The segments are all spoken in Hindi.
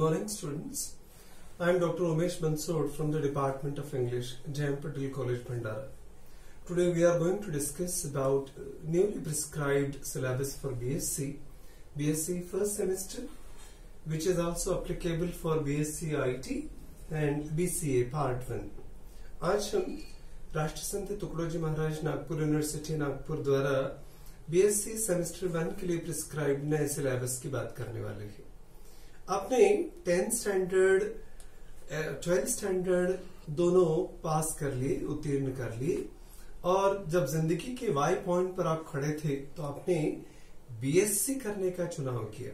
morning, students. I am Dr. Umesh Bansod from the Department of English, J.M. Patel College, Bhandara. Today we are going to discuss about newly prescribed syllabus for BSc first semester, which is also applicable for BSc IT and BCA Part 1. आज हम राष्ट्रसंत तुकडोजी महाराज नागपुर यूनिवर्सिटी नागपुर द्वारा BSc सेमेस्टर 1 के लिए प्रिस्क्राइब्ड नए सिलेबस की बात करने वाले हैं। आपने 10th स्टैंडर्ड 12th स्टैंडर्ड दोनों पास कर लिए, उत्तीर्ण कर लिए, और जब जिंदगी के वाई पॉइंट पर आप खड़े थे तो आपने BSc करने का चुनाव किया।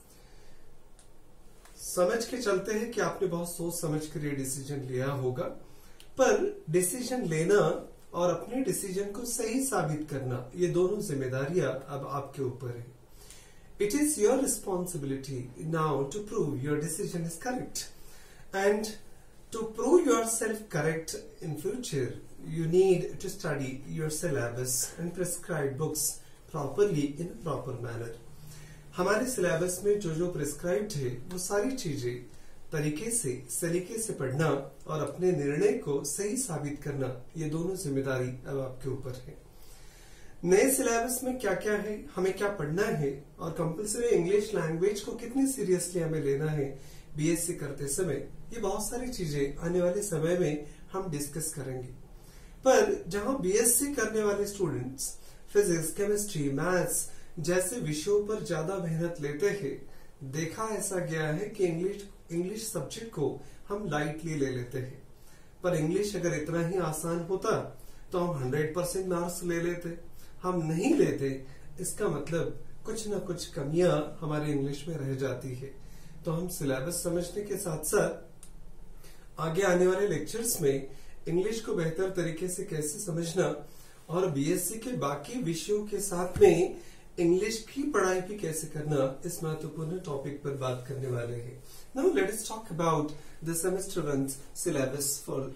समझ के चलते हैं कि आपने बहुत सोच समझ कर ये डिसीजन लिया होगा, पर डिसीजन लेना और अपने डिसीजन को सही साबित करना, ये दोनों जिम्मेदारियां अब आपके ऊपर है। It is your responsibility now to prove your decision is correct, and to prove yourself correct in future, you need to study your syllabus and prescribed books properly in a proper manner. हमारे सिलेबस में जो प्रिस्क्राइब्ड है वो सारी चीजें तरीके से सलीके से पढ़ना और अपने निर्णय को सही साबित करना, ये दोनों जिम्मेदारी अब आपके ऊपर है। नए सिलेबस में क्या क्या है, हमें क्या पढ़ना है, और कंपल्सरी इंग्लिश लैंग्वेज को कितनी सीरियसली हमें लेना है BSc करते समय, ये बहुत सारी चीजें आने वाले समय में हम डिस्कस करेंगे। पर जहां BSc करने वाले स्टूडेंट्स फिजिक्स, केमिस्ट्री, मैथ्स जैसे विषयों पर ज्यादा मेहनत लेते हैं, देखा ऐसा गया है कि इंग्लिश सब्जेक्ट को हम लाइटली ले लेते हैं। पर इंग्लिश अगर इतना ही आसान होता तो हम 100% मार्क्स ले लेते। हम नहीं लेते, इसका मतलब कुछ ना कुछ कमियां हमारे इंग्लिश में रह जाती है। तो हम सिलेबस समझने के साथ साथ आगे आने वाले लेक्चर्स में इंग्लिश को बेहतर तरीके से कैसे समझना और BSc के बाकी विषयों के साथ में इंग्लिश की पढ़ाई भी कैसे करना, इस महत्वपूर्ण टॉपिक पर बात करने वाले हैं। Now let us talk about the semester 1 syllabus for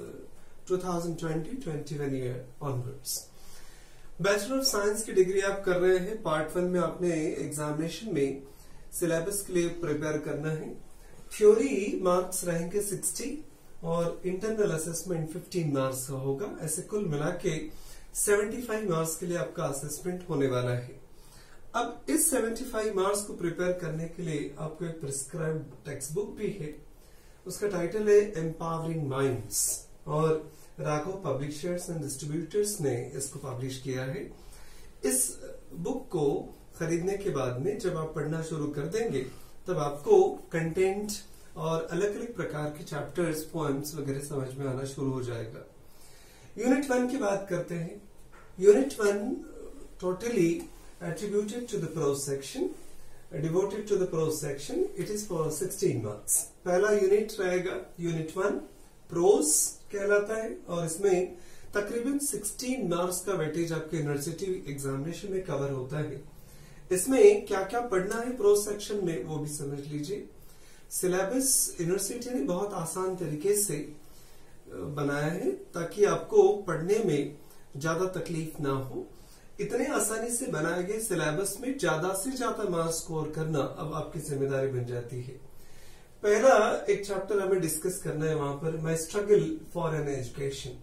2020-21 year onwards. Bachelor of science की डिग्री आप कर रहे हैं। पार्ट 1 में आपने एग्जामिनेशन में सिलेबस के लिए प्रिपेयर करना है। थ्योरी मार्क्स रहेंगे 60 और इंटरनल असेसमेंट 15 मार्क्स का होगा। ऐसे कुल मिला के 75 मार्क्स के लिए आपका असेसमेंट होने वाला है। अब इस 75 मार्क्स को प्रिपेयर करने के लिए आपको एक प्रिस्क्राइब्ड टेक्स्ट बुक भी है। उसका टाइटल है एम्पावरिंग माइंड्स, और राघव पब्लिशर्स एंड डिस्ट्रीब्यूटर्स ने इसको पब्लिश किया है। इस बुक को खरीदने के बाद में जब आप पढ़ना शुरू कर देंगे, तब आपको कंटेंट और अलग अलग प्रकार के चैप्टर्स, पोएम्स वगैरह समझ में आना शुरू हो जाएगा। यूनिट 1 की बात करते हैं। Unit 1 totally attributed to the prose section, devoted to the prose section. It is for 16 marks. पहला यूनिट रहेगा यूनिट 1 प्रोज कहलाता है, और इसमें तकरीबन 16 मार्क्स का वेटेज आपके यूनिवर्सिटी एग्जामिनेशन में कवर होता है। इसमें क्या क्या पढ़ना है प्रोज सेक्शन में, वो भी समझ लीजिए। सिलेबस यूनिवर्सिटी ने बहुत आसान तरीके से बनाया है ताकि आपको पढ़ने में ज्यादा तकलीफ ना हो। इतने आसानी से बनाए गए सिलेबस में ज्यादा से ज्यादा मार्क्स स्कोर करना अब आपकी जिम्मेदारी बन जाती है। पहला एक चैप्टर हमें डिस्कस करना है, वहां पर my struggle for an education,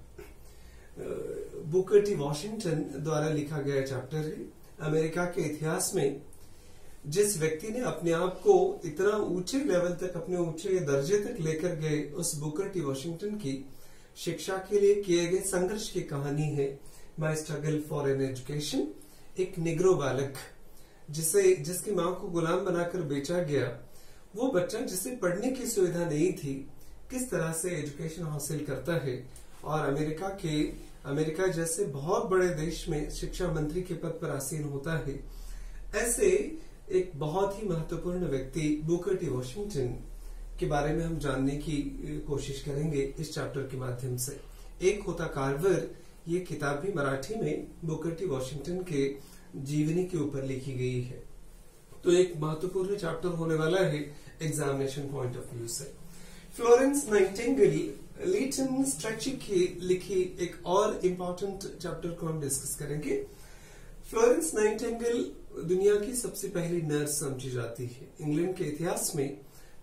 Booker T Washington द्वारा लिखा गया चैप्टर है। अमेरिका के इतिहास में जिस व्यक्ति ने अपने आप को इतना ऊंचे लेवल तक, अपने ऊंचे दर्जे तक लेकर गए, उस बुकर टी वॉशिंगटन की शिक्षा के लिए किए गए संघर्ष की कहानी है my struggle for an education. एक निग्रो बालक जिसकी मां को गुलाम बनाकर बेचा गया, वो बच्चा जिसे पढ़ने की सुविधा नहीं थी, किस तरह से एजुकेशन हासिल करता है और अमेरिका जैसे बहुत बड़े देश में शिक्षा मंत्री के पद पर आसीन होता है। ऐसे एक बहुत ही महत्वपूर्ण व्यक्ति बुकर टी वॉशिंगटन के बारे में हम जानने की कोशिश करेंगे इस चैप्टर के माध्यम से। एक होता कार्वर, ये किताब भी मराठी में बुकर टी वॉशिंगटन के जीवनी के ऊपर लिखी गई है। तो एक महत्वपूर्ण चैप्टर होने वाला है एग्जामिनेशन पॉइंट ऑफ व्यू से। फ्लोरेंस नाइटिंगेल, लीटन स्ट्रेची की लिखी एक और इम्पोर्टेंट चैप्टर को हम डिस्कस करेंगे। फ्लोरेंस नाइटिंगेल दुनिया की सबसे पहली नर्स समझी जाती है। इंग्लैंड के इतिहास में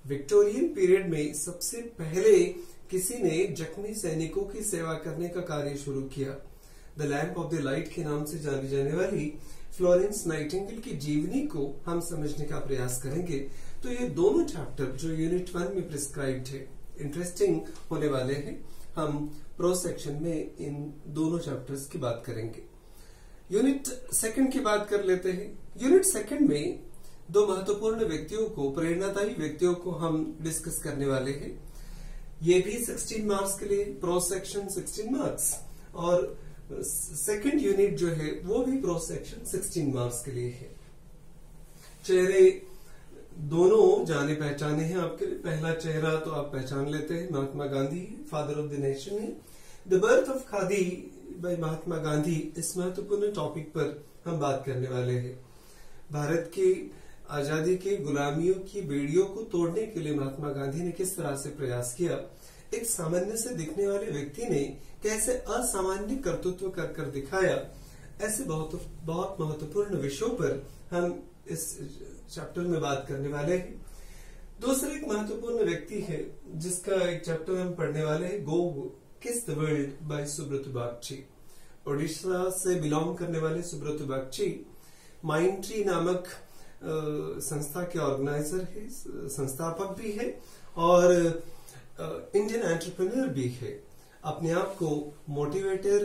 विक्टोरियन पीरियड में सबसे पहले किसी ने जख्मी सैनिकों की सेवा करने का कार्य शुरू किया। The lamp of the light के नाम से जानी जाने वाली फ्लोरेंस नाइटिंगेल की जीवनी को हम समझने का प्रयास करेंगे। तो ये दोनों चैप्टर जो यूनिट 1 में प्रिस्क्राइब्ड है इंटरेस्टिंग होने वाले हैं। हम प्रो सेक्शन में इन दोनों चैप्टर्स की बात करेंगे। यूनिट 2 की बात कर लेते हैं। यूनिट 2 में दो महत्वपूर्ण व्यक्तियों को, प्रेरणादायी व्यक्तियों को हम डिस्कस करने वाले हैं। ये भी 16 मार्क्स के लिए, प्रो सेक्शन 16 मार्क्स, और सेकंड यूनिट जो है वो भी प्रो सेक्शन 16 मार्क्स के लिए है। चेहरे दोनों जाने पहचाने हैं आपके लिए। पहला चेहरा तो आप पहचान लेते हैं, Mahatma Gandhi, father of the nation है। The birth of khadi by Mahatma Gandhi, इस महत्वपूर्ण टॉपिक पर हम बात करने वाले हैं। भारत की आजादी के गुलामियों की बेड़ियों को तोड़ने के लिए महात्मा गांधी ने किस तरह से प्रयास किया, एक सामान्य से दिखने वाले व्यक्ति ने कैसे असामान्य कर्तृत्व कर कर दिखाया, ऐसे बहुत महत्वपूर्ण विषयों पर हम इस चैप्टर में बात करने वाले हैं। दूसरा एक महत्वपूर्ण व्यक्ति है जिसका एक चैप्टर हम पढ़ने वाले हैं, go kiss the world by Subroto Bagchi. Odisha से बिलोंग करने वाले सुब्रत बागची माइंड ट्री नामक संस्था के ऑर्गेनाइजर है, संस्थापक भी है और इंडियन एंटरप्रेन्योर भी है। अपने आप को मोटिवेटर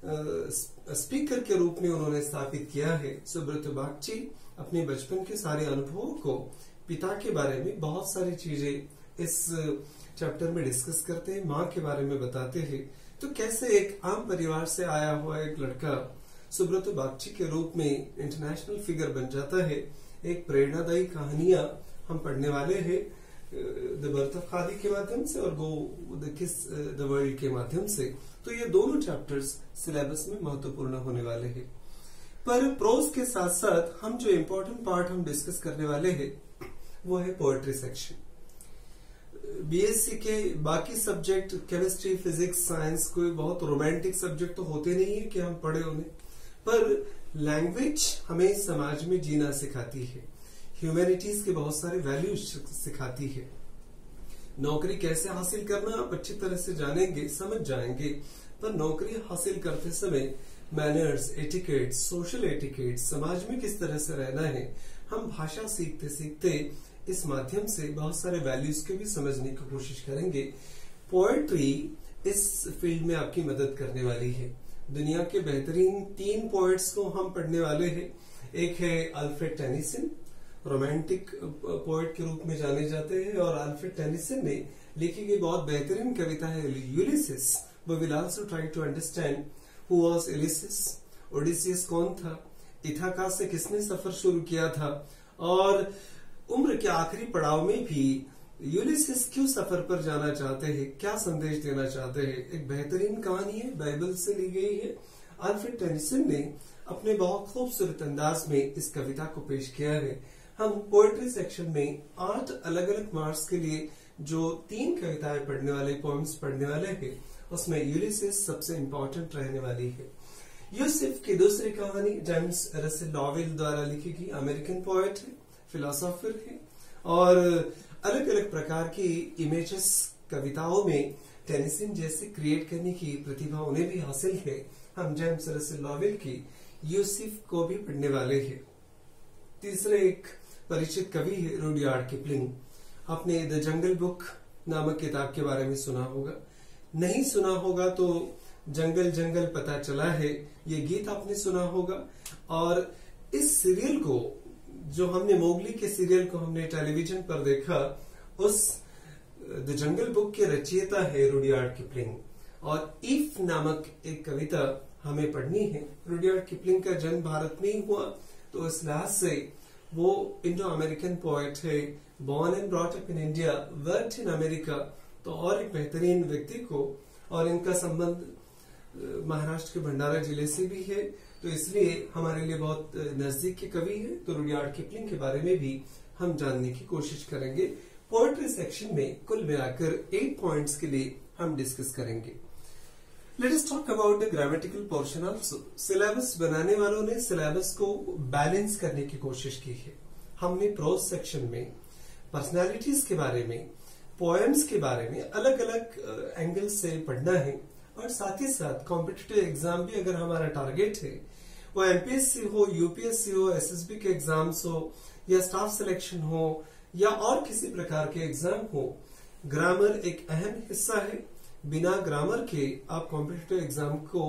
स्पीकर के रूप में उन्होंने स्थापित किया है। सुब्रत बागची अपने बचपन के सारे अनुभवों को, पिता के बारे में बहुत सारी चीजें इस चैप्टर में डिस्कस करते हैं, माँ के बारे में बताते हैं। तो कैसे एक आम परिवार से आया हुआ एक लड़का सुब्रत बागची के रूप में इंटरनेशनल फिगर बन जाता है। एक प्रेरणादायी कहानियां हम पढ़ने वाले हैं द बर्थ ऑफ खादी के माध्यम से और go the kiss the world के माध्यम से। तो ये दोनों चैप्टर्स सिलेबस में महत्वपूर्ण होने वाले हैं। पर प्रोज के साथ साथ हम जो इम्पोर्टेंट पार्ट हम डिस्कस करने वाले हैं वो है पोएट्री सेक्शन। बीएससी के बाकी सब्जेक्ट केमिस्ट्री, फिजिक्स, साइंस कोई बहुत रोमांटिक सब्जेक्ट तो होते नहीं है कि हम पढ़े उन्हें, पर लैंग्वेज हमें समाज में जीना सिखाती है, ह्यूमैनिटीज के बहुत सारे वैल्यूज सिखाती है। नौकरी कैसे हासिल करना आप अच्छी तरह से जानेंगे, समझ जाएंगे, पर नौकरी हासिल करते समय मैनर्स, एटिकेट, सोशल एटिकेट, समाज में किस तरह से रहना है, हम भाषा सीखते सीखते इस माध्यम से बहुत सारे वैल्यूज को भी समझने की कोशिश करेंगे। पोएट्री इस फील्ड में आपकी मदद करने वाली है। दुनिया के बेहतरीन 3 पोएट्स को हम पढ़ने वाले हैं। एक है अल्फ्रेड टेनिसन, रोमांटिक पोएट के रूप में जाने जाते हैं, और अल्फ्रेड टेनिसन ने लिखी गई बहुत बेहतरीन कविता है Ulysses. We will also try to understand who was Ulysses, Odysseus कौन था, इथाका से किसने सफर शुरू किया था, और उम्र के आखिरी पड़ाव में भी यूलिसिस क्यों सफर पर जाना चाहते हैं, क्या संदेश देना चाहते हैं। एक बेहतरीन कहानी है, बाइबल से ली गई है। अल्फ्रेड टेनिसन ने अपने बहुत खूबसूरत अंदाज में इस कविता को पेश किया है। हम पोएट्री सेक्शन में 8 अलग अलग मार्क्स के लिए जो 3 कविताएं पढ़ने वाले, पोएम्स पढ़ने वाले हैं, उसमें यूलिसिस सबसे इंपॉर्टेंट रहने वाली है। यूसुफ की दूसरी कहानी जेम्स रसेल लॉवेल द्वारा लिखी गई, अमेरिकन पोएट है, फिलोसोफर है, और अलग अलग प्रकार की इमेजेस कविताओं में टेनिसन जैसे क्रिएट करने की प्रतिभा उन्हें भी हासिल है। हम जेम्स रसेल लॉवेल की यूसुफ को भी पढ़ने वाले हैं। तीसरे एक परिचित कवि है रुडयार्ड किपलिंग। आपने द जंगल बुक नामक किताब के बारे में सुना होगा, नहीं सुना होगा तो जंगल जंगल पता चला है, ये गीत आपने सुना होगा। और इस सीरियल को, जो हमने मोगली के सीरियल को हमने टेलीविजन पर देखा, उस द जंगल बुक के रचयिता है रुडयार्ड किपलिंग, और ईफ नामक एक कविता हमें पढ़नी है। रुडयार्ड किपलिंग का जन्म भारत में ही हुआ, तो इस लिहाज से वो इंडो अमेरिकन पोएट है, born and brought up in India, worked in America. तो और एक बेहतरीन व्यक्ति को, और इनका संबंध महाराष्ट्र के भंडारा जिले से भी है, तो इसलिए हमारे लिए बहुत नजदीक के कवि है। तो रुडयार्ड किपलिंग के बारे में भी हम जानने की कोशिश करेंगे। पोएट्री सेक्शन में कुल मिलाकर 8 पॉइंट्स के लिए हम डिस्कस करेंगे। Let us talk about the grammatical portion also. Syllabus बनाने वालों ने सिलेबस को बैलेंस करने की कोशिश की है। हमने प्रोज सेक्शन में पर्सनालिटीज के बारे में, पोएम्स के बारे में अलग अलग एंगल से पढ़ना है। और साथ ही साथ कॉम्पिटिटिव एग्जाम भी अगर हमारा टारगेट है, वो एमपीएससी हो, यूपीएससी हो, एसएसबी के एग्जाम्स हो, या स्टाफ सिलेक्शन हो, या और किसी प्रकार के एग्जाम हो, ग्रामर एक अहम हिस्सा है। बिना ग्रामर के आप कॉम्पिटिटिव एग्जाम को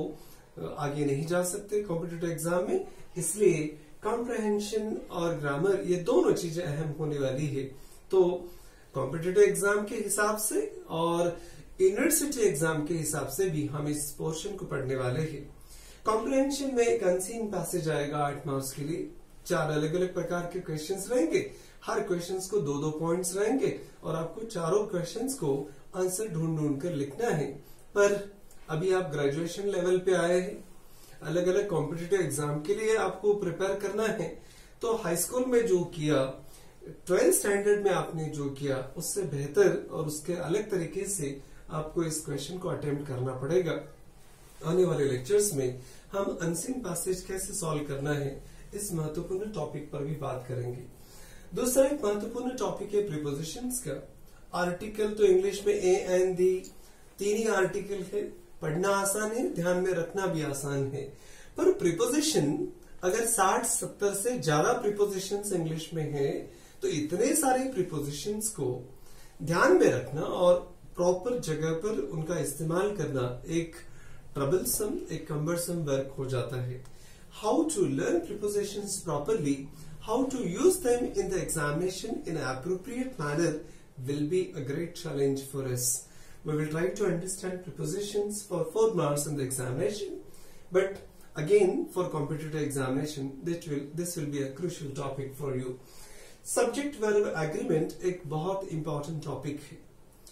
आगे नहीं जा सकते कॉम्पिटिटिव एग्जाम में। इसलिए कॉम्प्रहेंशन और ग्रामर ये दोनों चीजें अहम होने वाली है। तो कॉम्पिटिटिव एग्जाम के हिसाब से और यूनिवर्सिटी एग्जाम के हिसाब से भी हम इस पोर्शन को पढ़ने वाले हैं। कॉम्प्रहेंशन में एक अनसीन पैसेज आएगा 8 मार्क्स के लिए। 4 अलग अलग प्रकार के क्वेश्चंस रहेंगे, हर क्वेश्चंस को 2-2 पॉइंट्स रहेंगे और आपको चारों क्वेश्चंस को आंसर ढूंढ कर लिखना है। पर अभी आप ग्रेजुएशन लेवल पे आए हैं, अलग अलग कॉम्पिटिटिव एग्जाम के लिए आपको प्रिपेयर करना है। तो हाई स्कूल में जो किया, 12th स्टैंडर्ड में आपने जो किया, उससे बेहतर और उसके अलग तरीके से आपको इस क्वेश्चन को अटेम्प्ट करना पड़ेगा। आने वाले लेक्चर्स में हम अनसीन पैसेज कैसे सॉल्व करना है, इस महत्वपूर्ण टॉपिक पर भी बात करेंगे। दूसरा एक महत्वपूर्ण टॉपिक है प्रीपोजिशंस का। आर्टिकल तो इंग्लिश में A and the 3 he article है, पढ़ना आसान है, ध्यान में रखना भी आसान है। पर प्रीपोजिशन अगर 60-70 से ज्यादा प्रीपोजिशंस इंग्लिश में है, तो इतने सारे प्रीपोजिशंस को ध्यान में रखना और प्रॉपर जगह पर उनका इस्तेमाल करना एक ट्रबलसम, एक कम्बरसम वर्क हो जाता है। How to learn prepositions properly, how to use them in the examination in an appropriate manner will be a great challenge for us. We will try to understand prepositions for 4 marks in the examination, but again for competitive examination this will be a crucial topic for you. Subject verb agreement एक बहुत important topic है।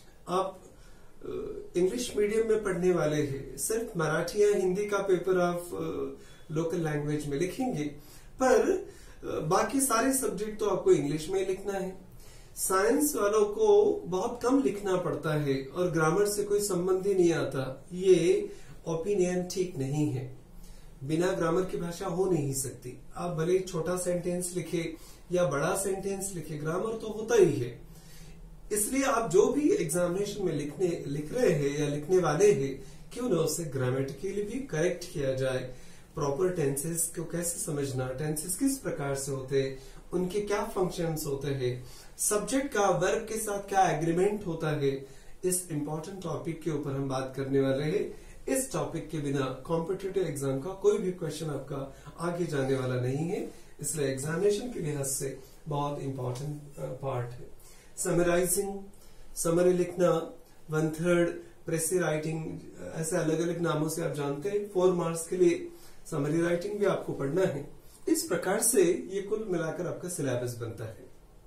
आप इंग्लिश मीडियम में पढ़ने वाले हैं, सिर्फ मराठी या हिंदी का पेपर आप लोकल लैंग्वेज में लिखेंगे, पर बाकी सारे सब्जेक्ट तो आपको इंग्लिश में लिखना है। साइंस वालों को बहुत कम लिखना पड़ता है और ग्रामर से कोई संबंध ही नहीं आता। ये ओपिनियन ठीक नहीं है। बिना ग्रामर की भाषा हो नहीं सकती। आप भले ही छोटा सेंटेंस लिखे या बड़ा सेंटेंस लिखे, ग्रामर तो होता ही है। इसलिए आप जो भी एग्जामिनेशन में लिख रहे हैं या लिखने वाले हैं, क्यों ना उसे ग्रामेटिकली भी करेक्ट किया जाए। प्रॉपर टेंसेस को कैसे समझना, टेंसेस किस प्रकार से होते हैं, उनके क्या फंक्शंस होते हैं, सब्जेक्ट का वर्ब के साथ क्या एग्रीमेंट होता है, इस इंपॉर्टेंट टॉपिक के ऊपर हम बात करने वाले हैं। इस टॉपिक के बिना कॉम्पिटिटिव एग्जाम का कोई भी क्वेश्चन आपका आगे जाने वाला नहीं है, इसलिए एग्जामिनेशन के लिहाज से बहुत इंपॉर्टेंट पार्ट है। समराइजिंग, समरी लिखना, 1/3 प्रेसी राइटिंग, ऐसे अलग अलग नामों से आप जानते हैं। 4 मार्क्स के लिए समरी राइटिंग भी आपको पढ़ना है। इस प्रकार से ये कुल मिलाकर आपका सिलेबस बनता है।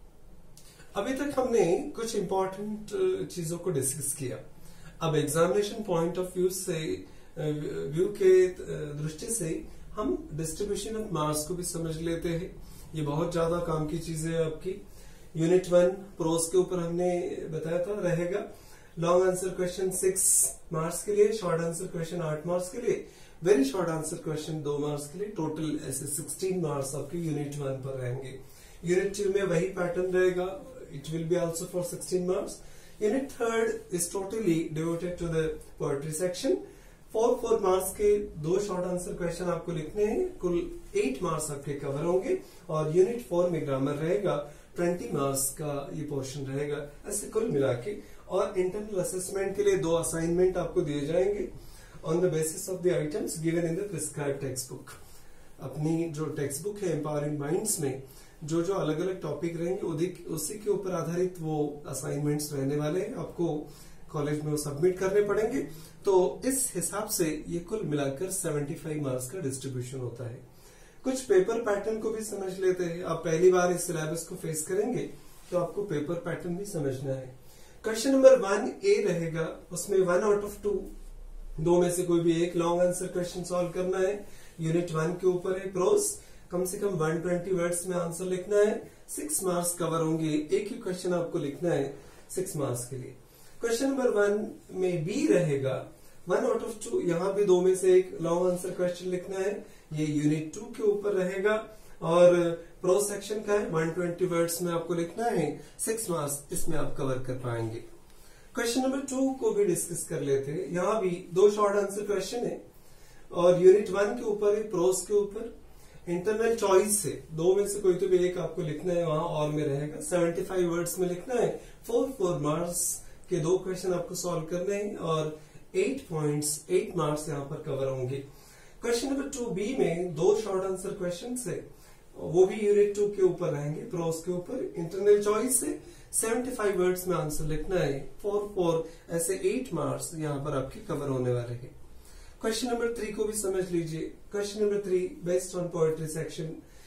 अभी तक हमने कुछ इंपॉर्टेंट चीजों को डिस्कस किया। अब एग्जामिनेशन पॉइंट ऑफ व्यू के दृष्टि से हम डिस्ट्रीब्यूशन ऑफ मार्क्स को भी समझ लेते हैं। ये बहुत ज्यादा काम की चीज है आपकी। यूनिट 1 प्रोज के ऊपर हमने बताया था रहेगा। लॉन्ग आंसर क्वेश्चन 6 मार्क्स के लिए, शॉर्ट आंसर क्वेश्चन 8 मार्क्स के लिए, very short answer question 2 marks के लिए। टोटल ऐसे 16 मार्क्स आपके यूनिट 1 पर रहेंगे। यूनिट 2 में वही पैटर्न रहेगा, it will be also for 16 marks. Unit 3 is totally devoted to the poetry section. 4 marks के 2 शॉर्ट आंसर क्वेश्चन आपको लिखने हैं, कुल 8 मार्क्स आपके कवर होंगे। और यूनिट 4 में ग्रामर रहेगा, 20 मार्क्स का ये पोर्शन रहेगा। ऐसे कुल मिला के और इंटरनल असेसमेंट के लिए 2 असाइनमेंट आपको दिए जाएंगे on the basis of the items given in the prescribed text book. अपनी जो टेक्स्ट बुक है एम्पावरिंग माइंड्स में जो जो अलग अलग टॉपिक रहेंगे उसी के ऊपर आधारित वो असाइनमेंट्स रहने वाले हैं, आपको कॉलेज में वो सबमिट करने पड़ेंगे। तो इस हिसाब से ये कुल मिलाकर 75 मार्क्स का डिस्ट्रीब्यूशन होता है। कुछ पेपर पैटर्न को भी समझ लेते हैं। आप पहली बार इस सिलेबस को फेस करेंगे तो आपको पेपर पैटर्न भी समझना है। क्वेश्चन नंबर 1A रहेगा, उसमें 1 आउट ऑफ 2 में से कोई भी एक लॉन्ग आंसर क्वेश्चन सॉल्व करना है। यूनिट 1 के ऊपर है प्रोज, कम से कम 120 वर्ड्स में आंसर लिखना है। 6 मार्क्स कवर होंगे। एक ही क्वेश्चन आपको लिखना है 6 मार्क्स के लिए। क्वेश्चन नंबर 1 में बी रहेगा, 1 आउट ऑफ 2, यहाँ भी 2 में से एक लॉन्ग आंसर क्वेश्चन लिखना है। ये यूनिट 2 के ऊपर रहेगा और प्रो सेक्शन का है 120 वर्ड्स में आपको लिखना है, 6 मार्क्स इसमें आप कवर कर पाएंगे। क्वेश्चन नंबर 2 को भी डिस्कस कर लेते हैं। यहाँ भी 2 शॉर्ट आंसर क्वेश्चन है और यूनिट 1 के ऊपर है, प्रोस के ऊपर। इंटरनल चॉइस से 2 में से कोई तो भी एक आपको लिखना है, वहां और में रहेगा। 75 वर्ड्स में लिखना है, 4 मार्क्स के 2 क्वेश्चन आपको सॉल्व करने हैं और 8 मार्क्स यहाँ पर कवर होंगे। क्वेश्चन नंबर 2B में 2 शॉर्ट आंसर क्वेश्चन है, वो भी यूनिट 2 के ऊपर रहेंगे, प्रोस के ऊपर। इंटरनल चॉइस से 75 वर्ड्स में आंसर लिखना है, 4 ऐसे 8 मार्क्स यहाँ पर आपके कवर होने वाले हैं। क्वेश्चन नंबर 3 को भी समझ लीजिए। Question number 3 based on poetry section,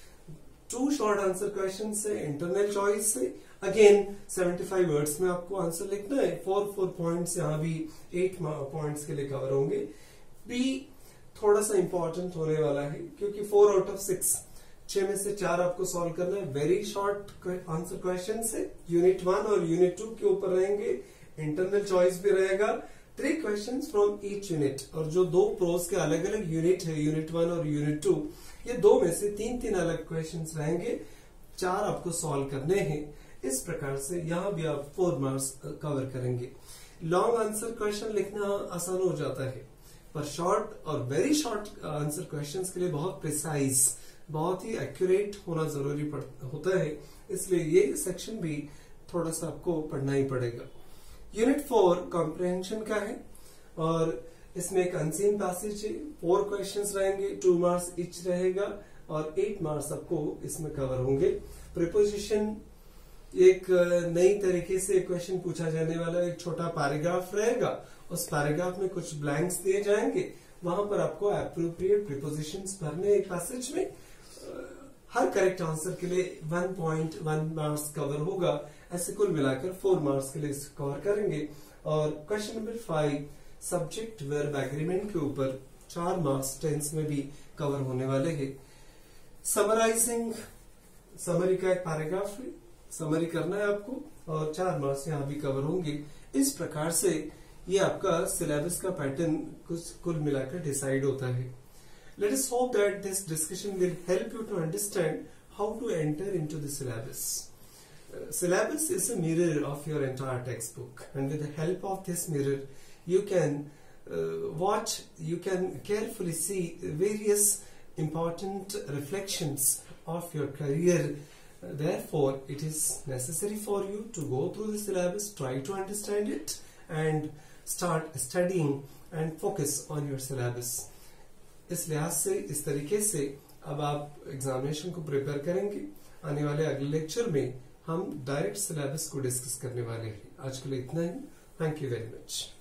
2 short answer question से, इंटरनल चॉइस से। अगेन 75 वर्ड्स में आपको आंसर लिखना है, 4 पॉइंट्स यहाँ भी 8 पॉइंट्स के लिए कवर होंगे। बी थोड़ा सा इंपॉर्टेंट होने वाला है क्योंकि 4 आउट ऑफ 6 में से 4 आपको सॉल्व करना है। वेरी शॉर्ट आंसर क्वेश्चन से यूनिट 1 और यूनिट 2 के ऊपर रहेंगे, इंटरनल चॉइस भी रहेगा। 3 क्वेश्चंस फ्रॉम ईच यूनिट, और जो 2 प्रोस के अलग अलग यूनिट है, यूनिट 1 और यूनिट 2, ये 2 में से 3 अलग क्वेश्चंस रहेंगे, 4 आपको सॉल्व करने हैं। इस प्रकार से यहाँ भी आप 4 मार्क्स कवर करेंगे। लॉन्ग आंसर क्वेश्चन लिखना आसान हो जाता है, पर शॉर्ट और वेरी शॉर्ट आंसर क्वेश्चंस के लिए बहुत प्रिसाइज, बहुत ही एक्यूरेट होना जरूरी होता है, इसलिए ये सेक्शन भी थोड़ा सा आपको पढ़ना ही पड़ेगा। यूनिट 4 कॉम्प्रिहेंशन का है और इसमें एक अनसीन पैसेज है, 4 क्वेश्चंस रहेंगे, 2 मार्क्स ईच रहेगा और 8 मार्क्स आपको इसमें कवर होंगे। प्रीपोजिशन एक नई तरीके से क्वेश्चन पूछा जाने वाला, एक छोटा पैराग्राफ रहेगा, उस पैराग्राफ में कुछ ब्लैंक्स दिए जाएंगे, वहां पर आपको एप्रोप्रिएट प्रीपोजिशंस भरने एक पैसेज में। हर करेक्ट आंसर के लिए 1.1 मार्क्स कवर होगा। ऐसे कुल मिलाकर 4 मार्क्स के लिए कवर करेंगे। और question number 5 subject verb agreement के ऊपर 4 मार्क्स टेंस में भी कवर होने वाले हैं। समराइजिंग, समरी का एक पैराग्राफ है, समरी करना है आपको और 4 मार्क्स यहाँ भी कवर होंगे। इस प्रकार से ये आपका सिलेबस का पैटर्न कुछ कुल मिलाकर डिसाइड होता है। Let us hope that this discussion will help you to understand how to enter into the syllabus. Syllabus is a mirror of your entire textbook, and with the help of this mirror, you can you can carefully see various important reflections of your career. Therefore, it is necessary for you to go through the syllabus, try to understand it, and start studying and focus on your syllabus. इस लिहाज से, इस तरीके से अब आप एग्जामिनेशन को प्रिपेयर करेंगे। आने वाले अगले लेक्चर में हम डायरेक्ट सिलेबस को डिस्कस करने वाले हैं। आज के लिए इतना ही। Thank you very much.